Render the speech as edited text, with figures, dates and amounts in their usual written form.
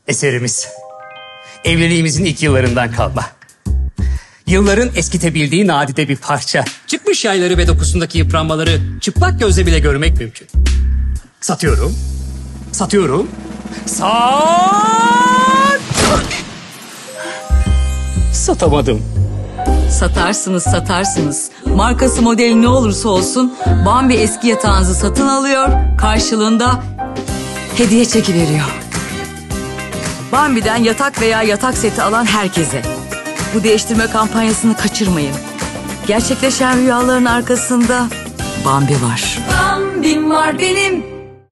eserimiz. Evliliğimizin ilk yıllarından kalma. Yılların eskitebildiği nadide bir parça. Çıkmış yayları ve dokusundaki yıpranmaları çıplak gözle bile görmek mümkün. Satıyorum. Satıyorum. Satamadım. Satarsınız. Markası modeli ne olursa olsun Bambi eski yatağınızı satın alıyor, karşılığında hediye çeki veriyor. Bambi'den yatak veya yatak seti alan herkese. Bu değiştirme kampanyasını kaçırmayın. Gerçekleşen rüyaların arkasında Bambi var. Bambi'm var benim.